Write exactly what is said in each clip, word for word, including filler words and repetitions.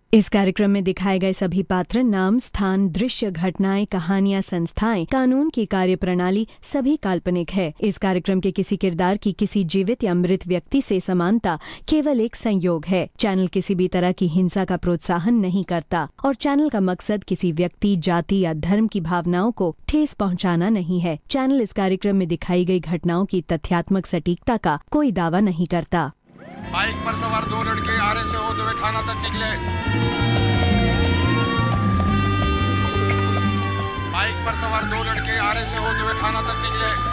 इस कार्यक्रम में दिखाए गए सभी पात्र, नाम, स्थान, दृश्य, घटनाएं, कहानियां, संस्थाएं, कानून की कार्यप्रणाली सभी काल्पनिक है। इस कार्यक्रम के किसी किरदार की किसी जीवित या मृत व्यक्ति से समानता केवल एक संयोग है। चैनल किसी भी तरह की हिंसा का प्रोत्साहन नहीं करता और चैनल का मकसद किसी व्यक्ति, जाति या धर्म की भावनाओं को ठेस पहुंचाना नहीं है। चैनल इस कार्यक्रम में दिखाई गई घटनाओं की तथ्यात्मक सटीकता का कोई दावा नहीं करता। बाइक पर सवार दो लड़के आरे से होते हुए थाना तक निकले। बाइक पर सवार दो लड़के आरे से होते हुए थाना तक निकले।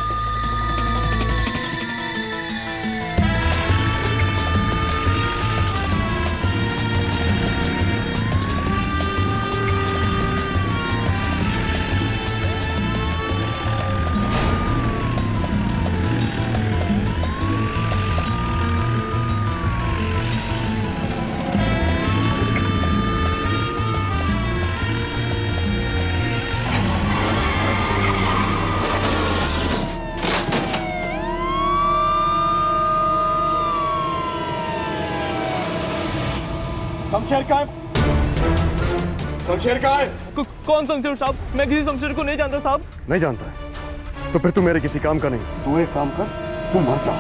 शमशेर का है? शमशेर का है? कौन शमशेर साहब? मैं किसी शमशेर को नहीं जानता साहब। नहीं जानता है तो फिर तू मेरे किसी काम का नहीं। तू एक काम कर, तू मर जा।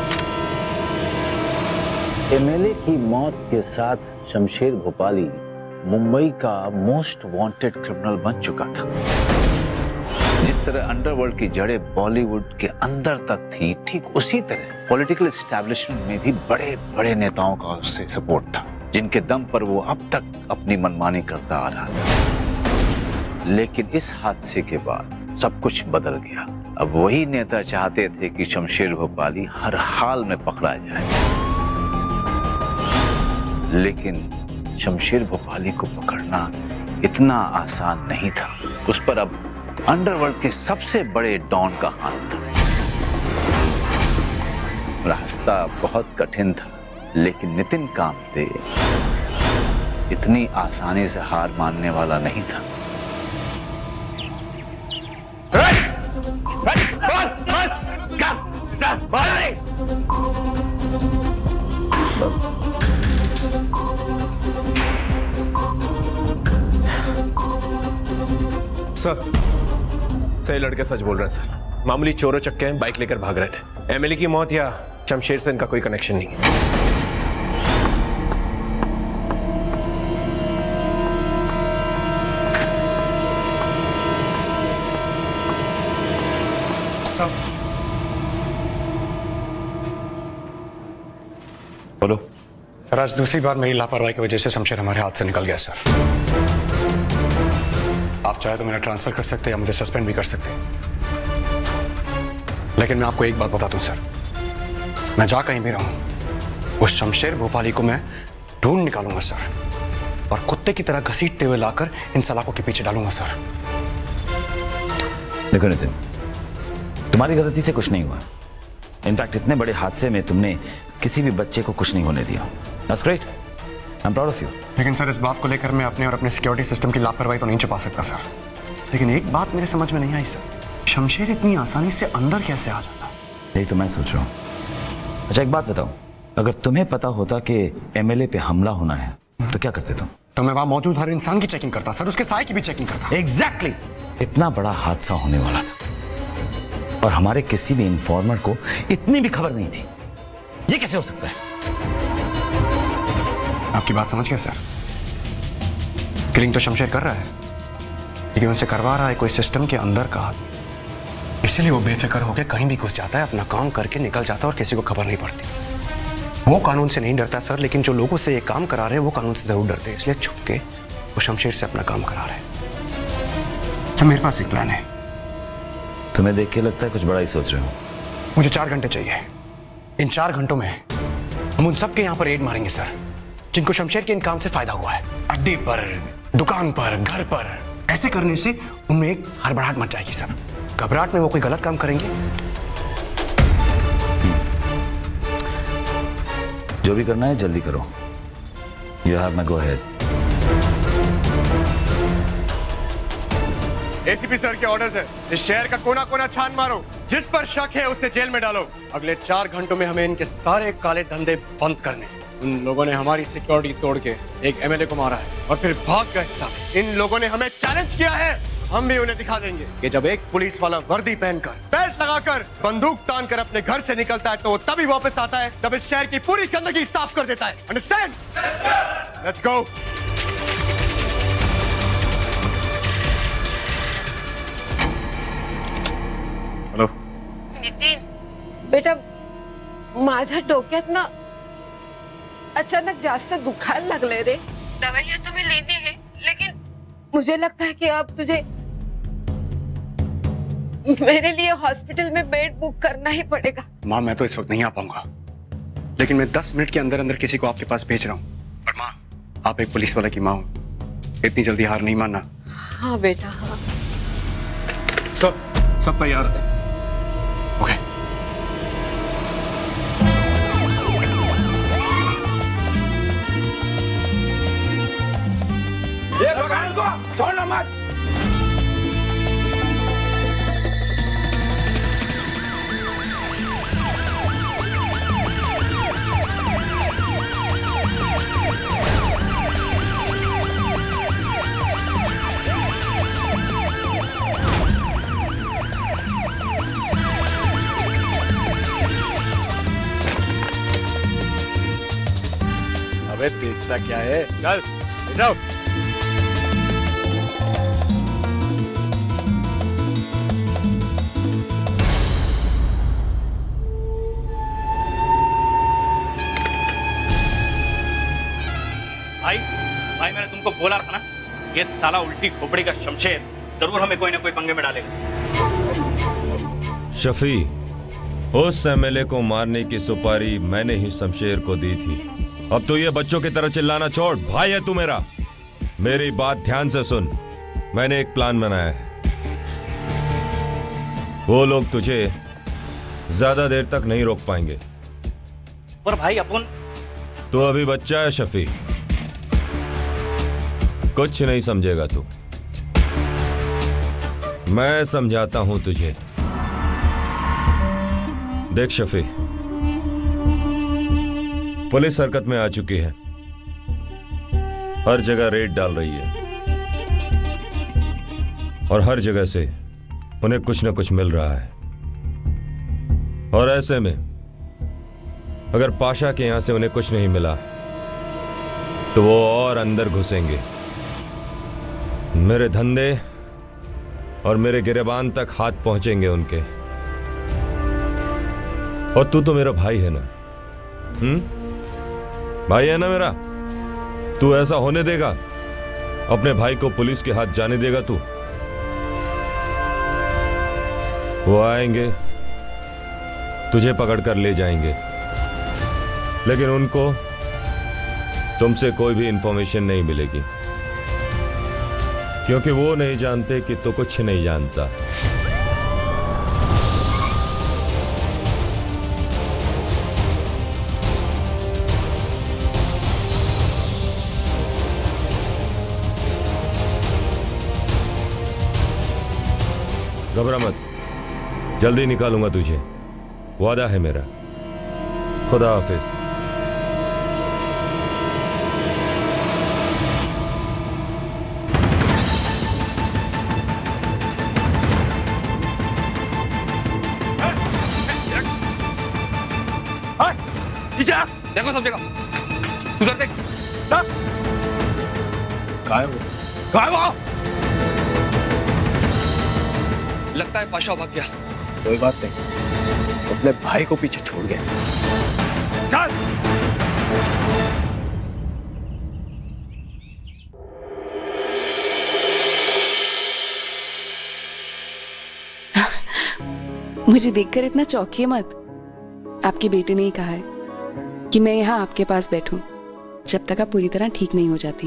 एमएलए की मौत के साथ शमशेर भोपाली मुंबई का मोस्ट वांटेड क्रिमिनल बन चुका था। जिस तरह अंडरवर्ल्ड की जड़ें बॉलीवुड के अंदर तक थी, ठीक उसी तरह पॉलिटिकल एस्टैब्लिशमेंट में भी बड़े बड़े नेताओं का उससे सपोर्ट था, जिनके दम पर वो अब तक अपनी मनमानी करता आ रहा था। लेकिन इस हादसे के बाद सब कुछ बदल गया। अब वही नेता चाहते थे कि शमशेर भोपाली हर हाल में पकड़ा जाए, लेकिन शमशेर भोपाली को पकड़ना इतना आसान नहीं था। उस पर अब अंडरवर्ल्ड के सबसे बड़े डॉन का हाथ था। रास्ता बहुत कठिन था, लेकिन नितिन कामते इतनी आसानी से हार मानने वाला नहीं था। सर, सही लड़के सच बोल रहे हैं सर। मामूली चोरों चक्के हैं, बाइक लेकर भाग रहे थे। एमएलए की मौत या शमशेर से इनका कोई कनेक्शन नहीं है। बोलो सर। आज दूसरी बार मेरी लापरवाही की वजह से शमशेर हमारे हाथ से निकल गया सर। आप चाहे तो मेरा ट्रांसफर कर सकते हैं या मुझे सस्पेंड भी कर सकते हैं, लेकिन मैं आपको एक बात बता दूं सर, मैं जा कहीं भी रहूं, उस शमशेर भोपाली को मैं ढूंढ निकालूंगा सर, और कुत्ते की तरह घसीटते हुए लाकर इन सलाखों के पीछे डालूंगा सर। देखो नितिन, तुम्हारी गलती से कुछ नहीं हुआ। इनफैक्ट इतने बड़े हादसे में तुमने किसी भी बच्चे को कुछ नहीं होने दिया। That's great. I'm proud of you. लेकिन सर, इस बात को लेकर मैं अपने और अपने सिक्योरिटी सिस्टम की लापरवाही तो नहीं छुपा सकता सर। लेकिन एक बात मेरे समझ में नहीं आई सर, शमशेर इतनी आसानी से अंदर कैसे आ जाता? यही तो मैं सोच रहा हूँ। अच्छा एक बात बताओ, अगर तुम्हें पता होता कि एमएलए पे हमला होना है तो क्या करते तुम? तो मैं वहां मौजूद हर इंसान की चेकिंग करता सर, उसके साए की भी चेकिंग करता। एग्जैक्टली। इतना बड़ा हादसा होने वाला था और हमारे किसी भी इन्फॉर्मर को इतनी भी खबर नहीं थी। ये कैसे हो सकता है? आपकी बात समझ गया सर। किलिंग तो शमशेर कर रहा है, लेकिन उनसे करवा रहा है कोई सिस्टम के अंदर का आदमी। इसलिए वो बेफिक्र होकर कहीं भी घुस जाता है, अपना काम करके निकल जाता है और किसी को खबर नहीं पड़ती। वो कानून से नहीं डरता सर, लेकिन जो लोगों से ये काम करा रहे हैं वो कानून से जरूर डरते हैं, इसलिए छुप के वो शमशेर से अपना काम करा रहे हैं। तो मेरे पास एक प्लान है। तुम्हें देख के लगता है कुछ बड़ा ही सोच रहे हो। मुझे चार घंटे चाहिए। इन चार घंटों में हम उन सबके यहाँ पर रेड मारेंगे सर, जिनको शमशेर के इन काम से फायदा हुआ है। अड्डे पर, दुकान पर, घर पर। ऐसे करने से उनमें एक हड़बड़ाहट मच जाएगी सर। घबराहट में वो कोई गलत काम करेंगे। जो भी करना है जल्दी करो। You have my go ahead. ACP sir के ऑर्डर्स है, इस शहर का कोना कोना छान मारो, जिस पर शक है उसे जेल में डालो। अगले चार घंटों में हमें इनके सारे काले धंधे बंद करने। उन लोगों ने हमारी सिक्योरिटी तोड़ के एक एमएलए को मारा है और फिर भाग गए साहब। इन लोगों ने हमें चैलेंज किया है, हम भी उन्हें दिखा देंगे कि जब एक पुलिस वाला वर्दी पहनकर, बेल्ट लगाकर, बंदूक तान कर अपने घर से निकलता है तो वो तभी वापस आता है जब इस शहर की पूरी गंदगी साफ कर देता है। Understand? Let's go. Hello Nitin, बेटा माझ्या डोक्यात ना अचानक जास्त दुखायला लागले रे। दवाइयाँ तुम्हें लेनी है, लेकिन मुझे लगता है कि अब तुझे मेरे लिए हॉस्पिटल में बेड बुक करना ही पड़ेगा। माँ मैं तो इस वक्त नहीं आ पाऊंगा, लेकिन मैं दस मिनट के अंदर अंदर किसी को आपके पास भेज रहा हूँ। पर माँ, आप एक पुलिस वाला की माँ हो, इतनी जल्दी हार नहीं मानना। हाँ बेटा हाँ। सब सब तैयार है। ओके। ये भगवान को छोड़ना मत। अबे देखता क्या है, चल जाओ। भाई भाई मैंने तुमको बोला था ना, ये साला उल्टी खोपड़ी का शमशेर जरूर हमें कोई ना कोई पंगे में डालेगा। शफी, उस एमएलए को मारने की सुपारी मैंने ही शमशेर को दी थी। अब तो ये बच्चों की तरह चिल्लाना छोड़, भाई है तू मेरा। मेरी बात ध्यान से सुन, मैंने एक प्लान बनाया है। वो लोग तुझे ज्यादा देर तक नहीं रोक पाएंगे। पर भाई अपन तू अभी बच्चा है शफी, कुछ नहीं समझेगा तू। मैं समझाता हूं तुझे। देख शफी, पुलिस हरकत में आ चुकी है, हर जगह रेड डाल रही है और हर जगह से उन्हें कुछ न कुछ मिल रहा है। और ऐसे में अगर पाशा के यहां से उन्हें कुछ नहीं मिला तो वो और अंदर घुसेंगे, मेरे धंधे और मेरे गिरेबान तक हाथ पहुंचेंगे उनके। और तू तो मेरा भाई है ना, हम्म भाई है ना मेरा? तू ऐसा होने देगा? अपने भाई को पुलिस के हाथ जाने देगा तू? वो आएंगे, तुझे पकड़कर ले जाएंगे, लेकिन उनको तुमसे कोई भी इंफॉर्मेशन नहीं मिलेगी, क्योंकि वो नहीं जानते कि तू कुछ नहीं जानता। घबरा मत, जल्दी निकालूंगा तुझे, वादा है मेरा। खुदा हाफिज। देखो सब जगह, उधर देख। कहाँ है वो? कहाँ है वो? लगता है पाशा भाग गया। कोई बात नहीं, अपने भाई को पीछे छोड़ गया। चल। मुझे देखकर इतना चौंकिए मत। आपके बेटे ने ही कहा है कि मैं यहाँ आपके पास बैठूं जब तक आप पूरी तरह ठीक नहीं हो जाती।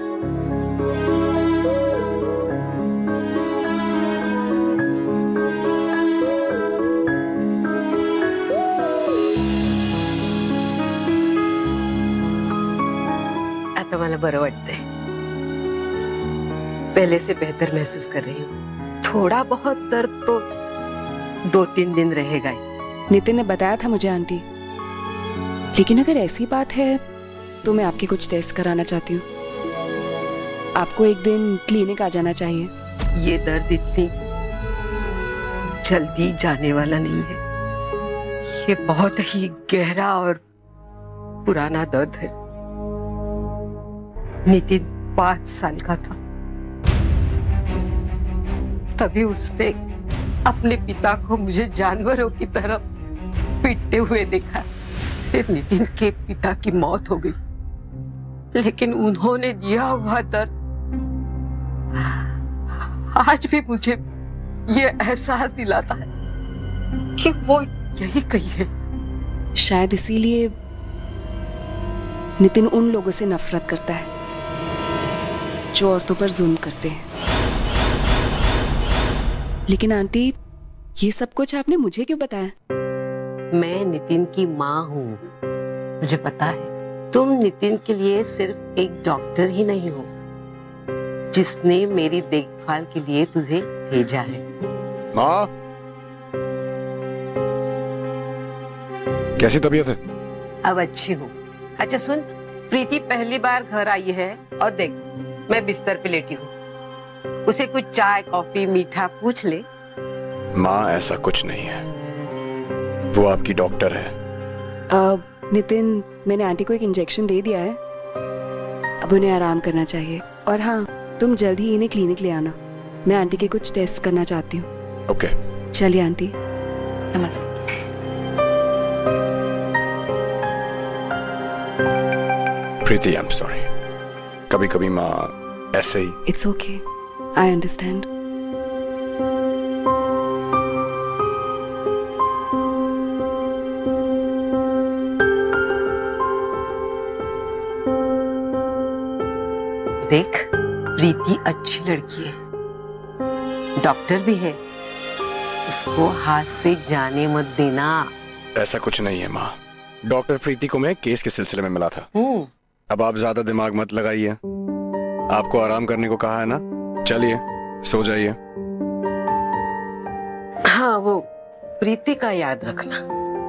आता मला बरं वाटतंय, पहले से बेहतर महसूस कर रही हूँ। थोड़ा बहुत दर्द तो दो तीन दिन रहेगा ही। नितिन ने बताया था मुझे आंटी, लेकिन अगर ऐसी बात है तो मैं आपके कुछ टेस्ट कराना चाहती हूँ। आपको एक दिन क्लिनिक आ जाना चाहिए। ये दर्द इतनी जल्दी जाने वाला नहीं है। ये बहुत ही गहरा और पुराना दर्द है। नितिन पांच साल का था, तभी उसने अपने पिता को मुझे जानवरों की तरह पीटते हुए देखा। फिर नितिन के पिता की मौत हो गई, लेकिन उन्होंने दिया हुआ दर्द आज भी मुझे ये एहसास दिलाता है कि वो यही कही है। शायद इसीलिए नितिन उन लोगों से नफरत करता है जो औरतों पर जुल्म करते हैं। लेकिन आंटी, ये सब कुछ आपने मुझे क्यों बताया? मैं नितिन की माँ हूँ, मुझे पता है। तुम नितिन के लिए सिर्फ एक डॉक्टर ही नहीं हो जिसने मेरी देखभाल के लिए तुझे भेजा है। माँ, कैसी तबीयत है? अब अच्छी हूँ। अच्छा सुन, प्रीति पहली बार घर आई है और देख, मैं बिस्तर पे लेटी हूँ। उसे कुछ चाय कॉफी मीठा पूछ ले। माँ, ऐसा कुछ नहीं है, वो आपकी डॉक्टर है। अब नितिन, मैंने आंटी को एक इंजेक्शन दे दिया है, अब उन्हें आराम करना चाहिए। और हाँ, तुम जल्द ही इन्हें क्लिनिक ले आना, मैं आंटी के कुछ टेस्ट करना चाहती हूँ। ओके। चलिए आंटी। नमस्ते। Preeti, I am sorry. कभी कभी माँ ऐसे ही। It's okay, I understand. देख, प्रीति अच्छी लड़की है, डॉक्टर भी है, उसको हाथ से जाने मत देना। ऐसा कुछ नहीं है माँ, डॉक्टर प्रीति को मैं केस के सिलसिले में मिला था। अब आप ज्यादा दिमाग मत लगाइए, आपको आराम करने को कहा है ना, चलिए सो जाइए। हाँ, वो प्रीति का याद रखना।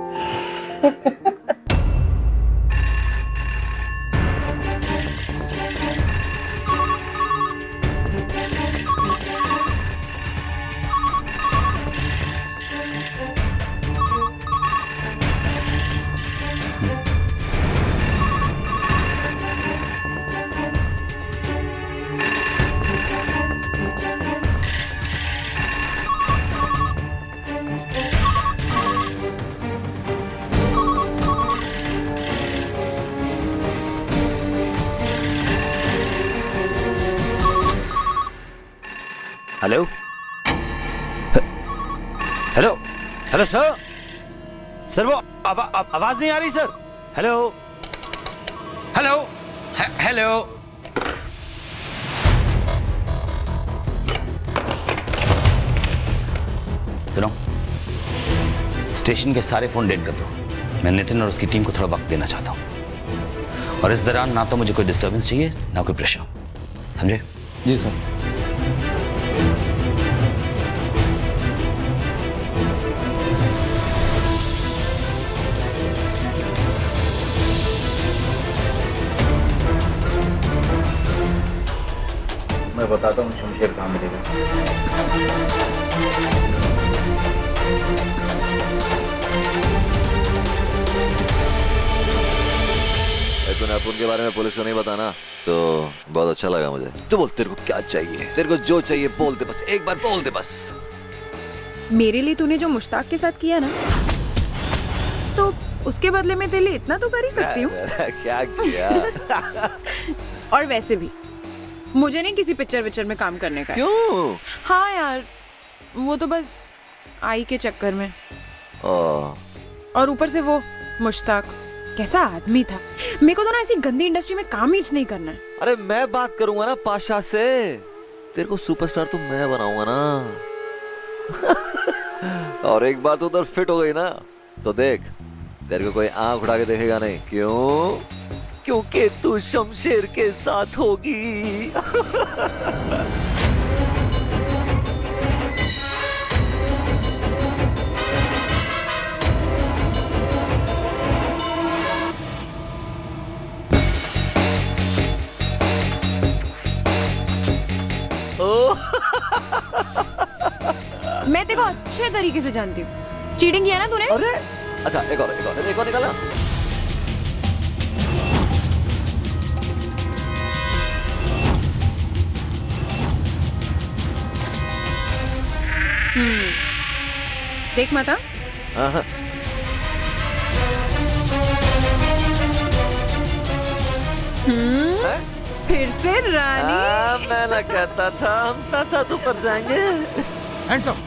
Hello hello hello sir sir वो आवा, आ, आवाज नहीं आ रही सर। हेलो हेलो हेलो सुनो, स्टेशन के सारे फोन डेड कर दो। मैं नितिन और उसकी टीम को थोड़ा वक्त देना चाहता हूँ, और इस दौरान ना तो मुझे कोई डिस्टर्बेंस चाहिए ना कोई प्रेशर, समझे? जी सर। मैं बताता हूँ शमशेर कहाँ मिलेगा। तूने अपुन के बारे में पुलिस को नहीं बताना तो बहुत अच्छा लगा मुझे। तू बोल, तेरे को क्या चाहिए? तेरे को जो चाहिए बोल दे, बस एक बार बोल दे बस। मेरे लिए तूने जो मुश्ताक के साथ किया ना, तो उसके बदले में तेरे लिए इतना तो कर ही सकती हूँ। क्या किया? और वैसे भी मुझे नहीं किसी पिक्चर विक्चर में काम करने का। क्यों? हाँ यार, वो तो बस आई के चक्कर में। ओ। और ऊपर से वो मुश्ताक कैसा आदमी था। मेरे को तो ना ऐसी गंदी इंडस्ट्री में काम ही नहीं करना है। अरे मैं बात करूंगा ना पाशा से, तेरे को सुपरस्टार तो मैं बनाऊंगा ना। और एक बार तो उधर फिट हो गई ना, तो देख तेरे को कोई आंख उठा के देखेगा नहीं। क्यों? क्योंकि तू शमशेर के साथ होगी। को अच्छे तरीके से जानती हूँ। चीटिंग किया ना तूने? अरे अच्छा, एक और एक और एक और निकाला। हम्म, देख माता। हाँ। हम्म, फिर से रानी। आ, मैं ना कहता था हम साथ साथ ऊपर जाएंगे। Hands up.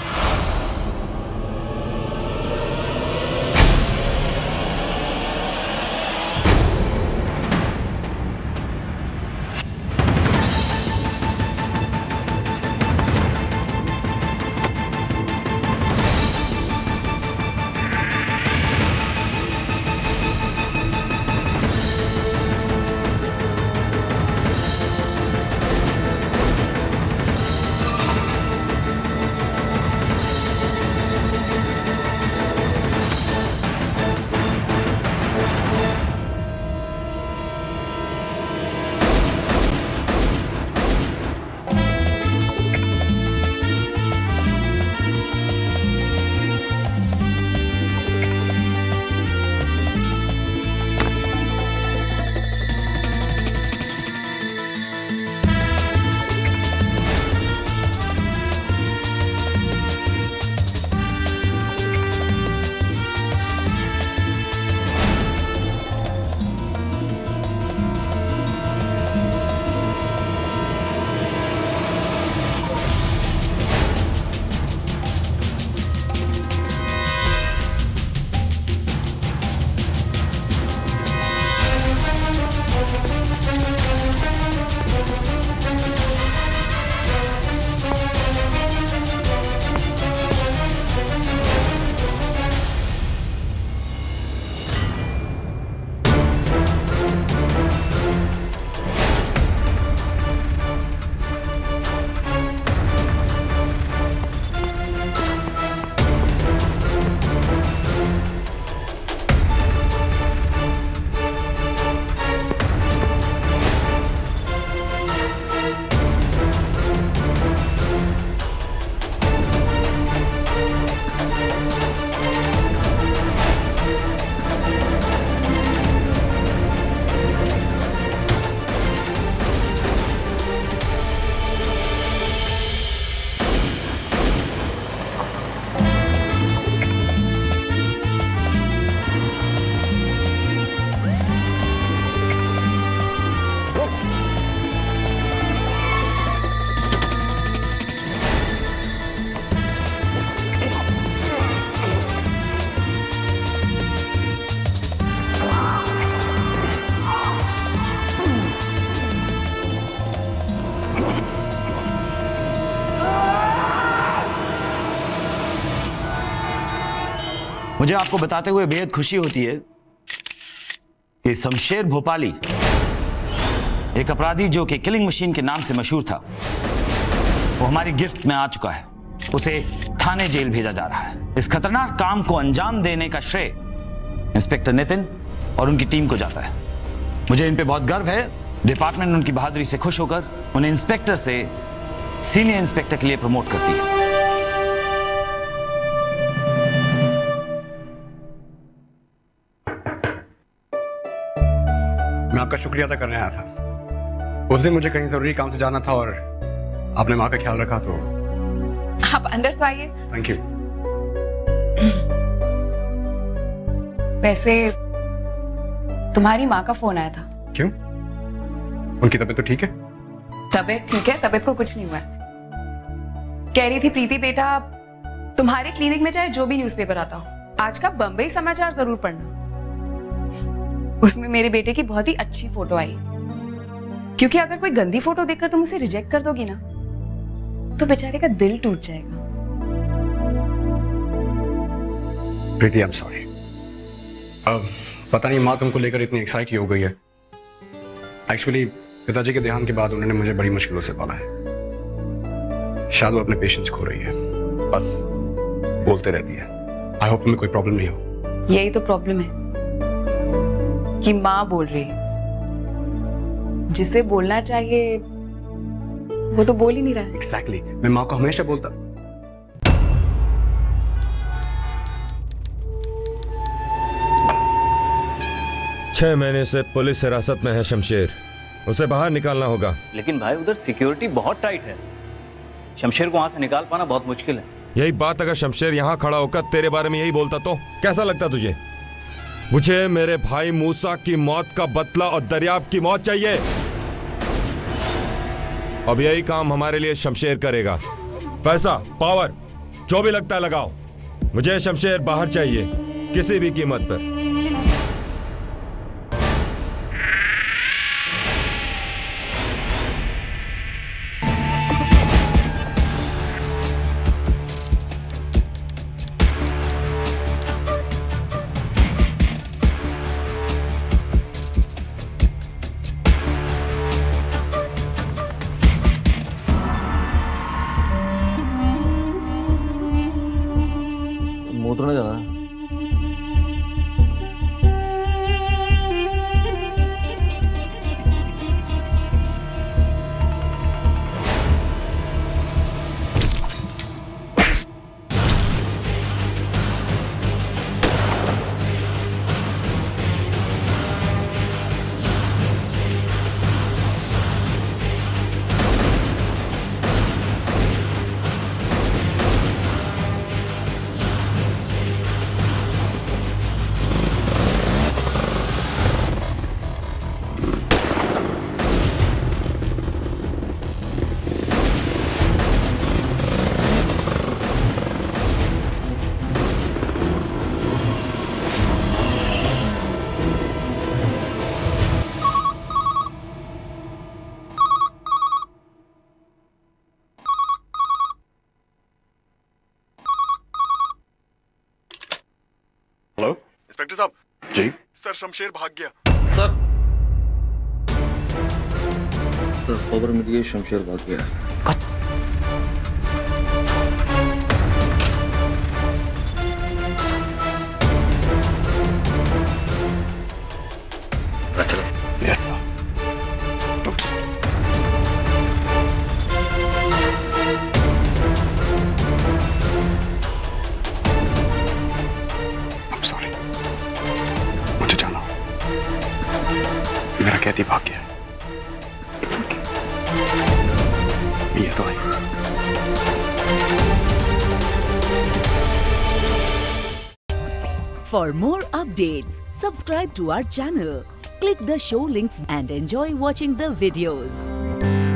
मुझे आपको बताते हुए बेहद खुशी होती है कि शमशेर भोपाली, एक अपराधी जो कि किलिंग मशीन के नाम से मशहूर था, वो हमारी गिरफ्त में आ चुका है। उसे थाने जेल भेजा जा रहा है। इस खतरनाक काम को अंजाम देने का श्रेय इंस्पेक्टर नितिन और उनकी टीम को जाता है। मुझे इन पे बहुत गर्व है। डिपार्टमेंट उनकी बहादुरी से खुश होकर उन्हें इंस्पेक्टर से सीनियर इंस्पेक्टर के लिए प्रमोट करती है। मैं आपका शुक्रिया अदा करने आया था। उस दिन मुझे कहीं जरूरी काम से जाना था और आपने माँ का ख्याल रखा, तो आप अंदर तो आइए। Thank you. वैसे तुम्हारी माँ का फोन आया था। क्यों? उनकी तबीयत तो ठीक है? तबीयत ठीक है, तबीयत को कुछ नहीं हुआ। कह रही थी प्रीति बेटा, तुम्हारे क्लिनिक में चाहे जो भी न्यूज़पेपर आता हो, आज का बंबई समाचार जरूर पढ़ना। उसमें मेरे बेटे की बहुत ही अच्छी फोटो आई, क्योंकि अगर कोई गंदी फोटो देखकर तुम उसे रिजेक्ट कर दोगी ना, तो बेचारे का दिल टूट जाएगा। Preeti, I am sorry. अब पता नहीं माँ तुमको लेकर इतनी एक्साइट हो गई है। एक्चुअली पिताजी के देहांत के बाद उन्होंने मुझे बड़ी मुश्किलों से पाला है। शायद वो अपने पेशेंस खो रही है, बस बोलते रहती है। आई होप तुम्हें कोई प्रॉब्लम नहीं हो। यही तो प्रॉब्लम है कि माँ बोल रही है, जिसे बोलना चाहिए वो तो बोल ही नहीं रहा है। Exactly exactly. मैं माँ को हमेशा बोलता छह महीने से पुलिस हिरासत में है शमशेर, उसे बाहर निकालना होगा। लेकिन भाई उधर सिक्योरिटी बहुत टाइट है, शमशेर को वहां से निकाल पाना बहुत मुश्किल है। यही बात अगर शमशेर यहाँ खड़ा होकर तेरे बारे में यही बोलता तो कैसा लगता तुझे? मुझे मेरे भाई मूसा की मौत का बदला और दरियाब की मौत चाहिए। अब यही काम हमारे लिए शमशेर करेगा। पैसा, पावर, जो भी लगता है लगाओ। मुझे शमशेर बाहर चाहिए किसी भी कीमत पर। मूत्रने जाना है। हेलो इंस्पेक्टर साहब। जी सर शमशेर भाग गया। सर सर खबर मिली है शमशेर भाग गया। चलो। Yes sir. मेरा कैदी भाग गया। It's okay. ये तो है। For more updates, subscribe to our channel, click the show links and enjoy watching the videos.